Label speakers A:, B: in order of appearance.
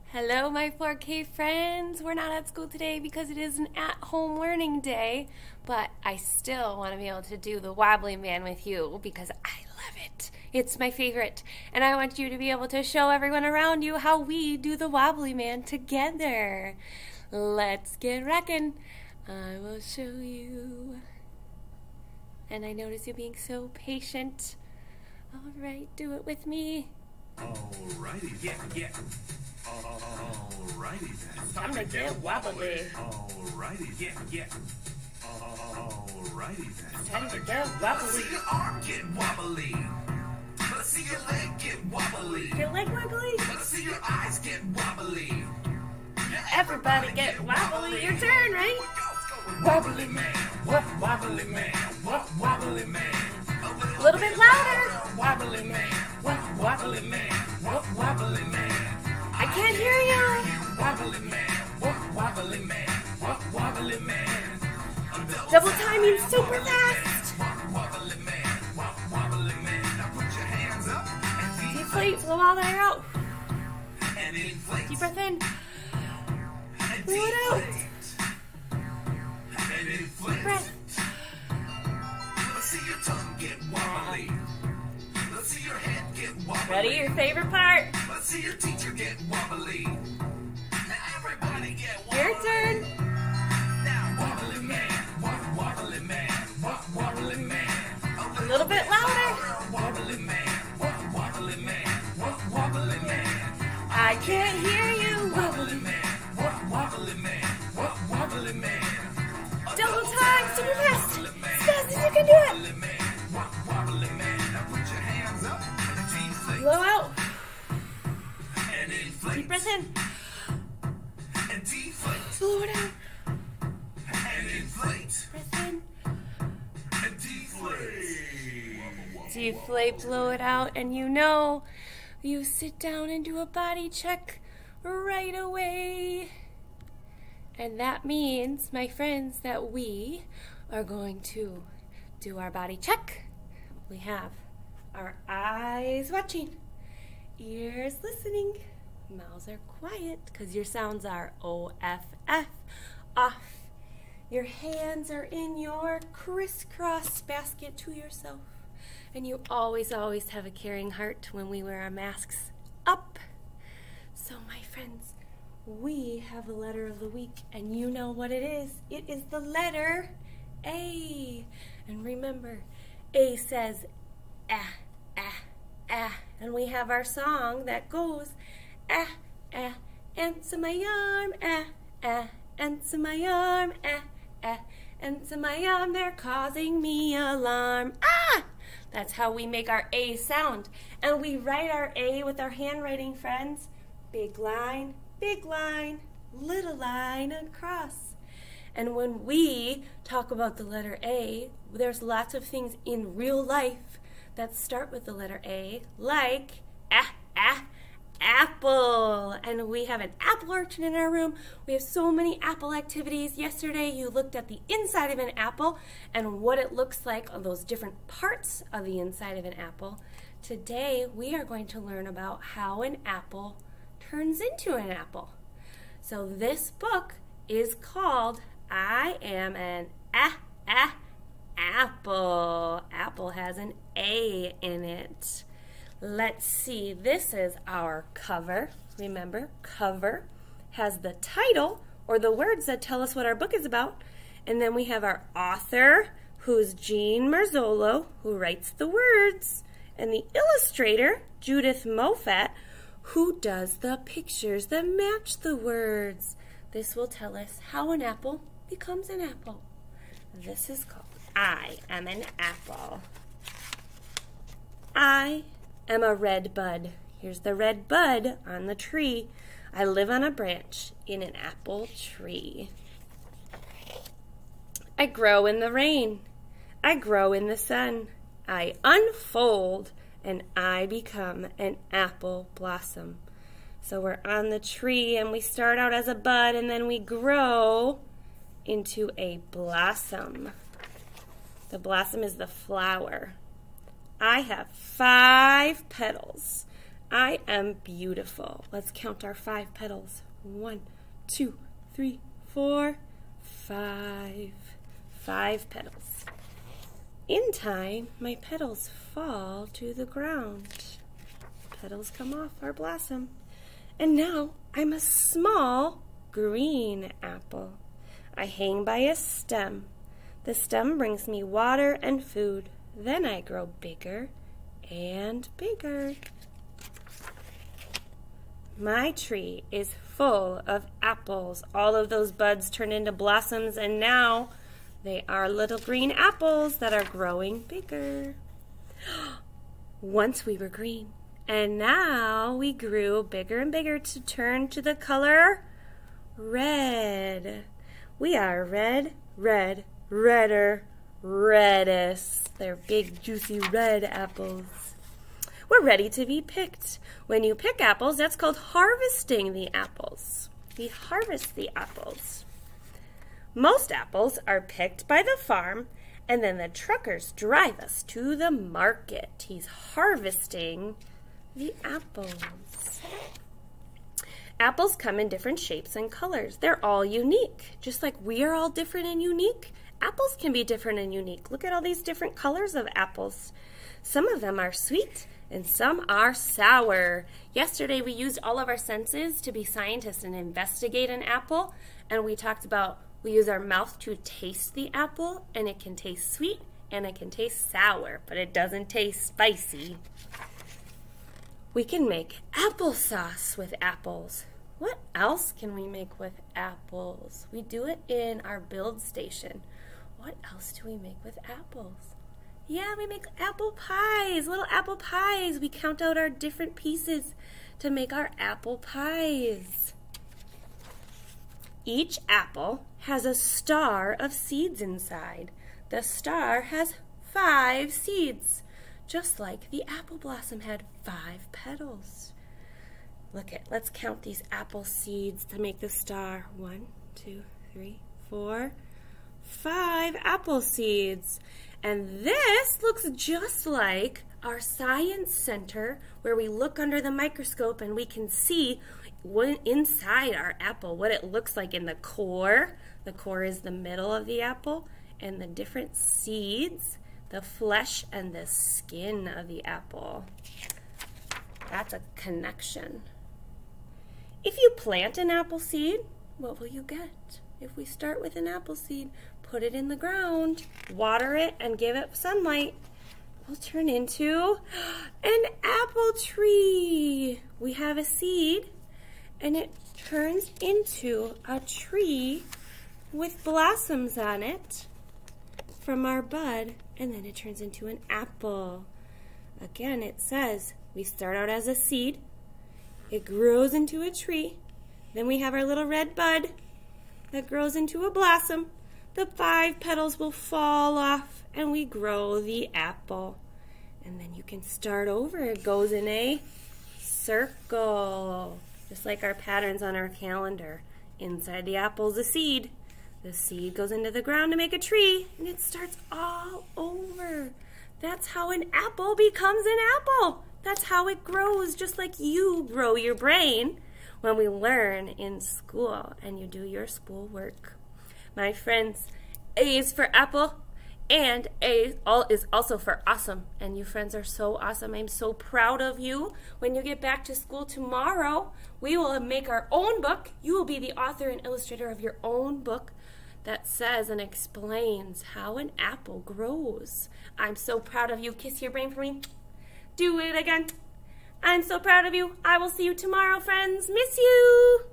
A: Hello, my 4K friends. We're not at school today because it is an at-home learning day, but I still want to be able to do the Wobbly Man with you because I love it. It's my favorite, and I want you to be able to show everyone around you how we do the Wobbly Man together. Let's get rockin'. I will show you. And I notice you being so patient. All right, do it with me.
B: Alrighty, yeah. Alrighty then.
A: It's time to get wobbly.
B: Alrighty, yeah. Alrighty then.
A: It's time to get wobbly.
B: Let's see your arm get wobbly. Let's see your leg get wobbly.
A: Your leg wobbly?
B: Let's see your eyes get wobbly.
A: Everybody get wobbly. Your turn, right?
B: Wobbly man, what wobbly man, what wobbly man.
A: A little bit louder.
B: Wobbly man, what wobbly man, what wobbly man.
A: I can't hear you.
B: Wobbly man, what wobbly man, what wobbly man.
A: Double timing super fast.
B: Wobbly man, what wobbly man. Now put your hands up and
A: Deflate, blow all that out.
B: and inflate.
A: Deep breath in.
B: And
A: Blow it out.
B: deflate. And inflate.
A: Breath.
B: Let's see your tongue get wobbly. Let's see your head get wobbly.
A: Ready? Your favorite part.
B: Let's see your teacher get wobbly. Now everybody get wobbly.
A: Your turn.
B: Now wobbly man, what wobbly man, what wobbly man.
A: A little bit louder.
B: Wobbly man, what wobbly man, what wobbly man.
A: I can't hear you.
B: Wobbly man, what wobbly man, what wobbly man.
A: Double time, super fast.
B: Wobbly man,
A: As fast as you can do it.
B: wobbly man, what wobbly man. Now put your hands up and deflate.
A: Blow out.
B: And inflate.
A: Deep breath in.
B: And deflate.
A: Blow it out.
B: And inflate.
A: Breath in.
B: And deflate.
A: Deflate, blow it out, and you sit down and do a body check right away. And that means, my friends, that we are going to do our body check. We have our eyes watching, ears listening, mouths are quiet because your sounds are O-F-F, off. Your hands are in your crisscross basket to yourself. And you always have a caring heart when we wear our masks up. So, my friends, we have a letter of the week, and you know what it is. It is the letter A. And remember, A says ah, ah, ah. And we have our song that goes ah, ah, answer my arm, ah, ah, answer my arm, ah, ah, answer my arm, they're causing me alarm. Ah! That's how we make our A sound. And we write our A with our handwriting, friends. Big line, little line across. And when we talk about the letter A, there's lots of things in real life that start with the letter A, like apple. And we have an apple orchard in our room. We have so many apple activities. Yesterday you looked at the inside of an apple and what it looks like on those different parts of the inside of an apple. Today we are going to learn about how an apple turns into an apple. So this book is called I Am an Apple. Apple has an A in it. Let's see, this is our cover. Remember, cover has the title or the words that tell us what our book is about. And then we have our author, who's Jean Marzolo, who writes the words. And the illustrator, Judith Moffat, who does the pictures that match the words. This will tell us how an apple becomes an apple. This is called I Am an Apple. I am a red bud. Here's the red bud on the tree. I live on a branch in an apple tree. I grow in the rain. I grow in the sun. I unfold and I become an apple blossom. So we're on the tree and we start out as a bud and then we grow into a blossom. The blossom is the flower. I have 5 petals. I am beautiful. Let's count our 5 petals. 1, 2, 3, 4, 5. 5 petals. In time, my petals fall to the ground. Petals come off our blossom. And now I'm a small green apple. I hang by a stem. The stem brings me water and food. Then I grow bigger and bigger. My tree is full of apples. All of those buds turn into blossoms, and now they are little green apples that are growing bigger. Once we were green, and now we grew bigger and bigger to turn to the color red. We are red, red, redder, reddest. They're big, juicy red apples. We're ready to be picked. When you pick apples, that's called harvesting the apples. We harvest the apples. Most apples are picked by the farm, and then the truckers drive us to the market. He's harvesting the apples. Apples come in different shapes and colors. They're all unique. Just like we are all different and unique, apples can be different and unique. Look at all these different colors of apples. Some of them are sweet and some are sour. Yesterday we used all of our senses to be scientists and investigate an apple, and we talked about we use our mouth to taste the apple, and it can taste sweet and it can taste sour, but it doesn't taste spicy. We can make applesauce with apples. What else can we make with apples? We do it in our build station. What else do we make with apples? Yeah, we make apple pies, little apple pies. We count out our different pieces to make our apple pies. Each apple has a star of seeds inside. The star has 5 seeds, just like the apple blossom had 5 petals. Let's count these apple seeds to make the star. 1, 2, 3, 4, 5 apple seeds. And this looks just like our science center where we look under the microscope and we can see what inside our apple, what it looks like in the core. The core is the middle of the apple, and the different seeds, the flesh and the skin of the apple. That's a connection. If you plant an apple seed, what will you get? If we start with an apple seed, put it in the ground, water it, and give it sunlight, will turn into an apple tree. We have a seed, and it turns into a tree with blossoms on it from our bud, and then it turns into an apple. Again, it says we start out as a seed, it grows into a tree, then we have our little red bud that grows into a blossom. The 5 petals will fall off, and we grow the apple. And then you can start over. It goes in a circle, just like our patterns on our calendar. Inside the apple is a seed. The seed goes into the ground to make a tree, and it starts all over. That's how an apple becomes an apple. That's how it grows, just like you grow your brain when we learn in school and you do your school work. My friends, A is for apple, and A is also for awesome. And you friends are so awesome. I'm so proud of you. When you get back to school tomorrow, we will make our own book. You will be the author and illustrator of your own book that says and explains how an apple grows. I'm so proud of you. Kiss your brain for me. Do it again. I'm so proud of you. I will see you tomorrow, friends. Miss you.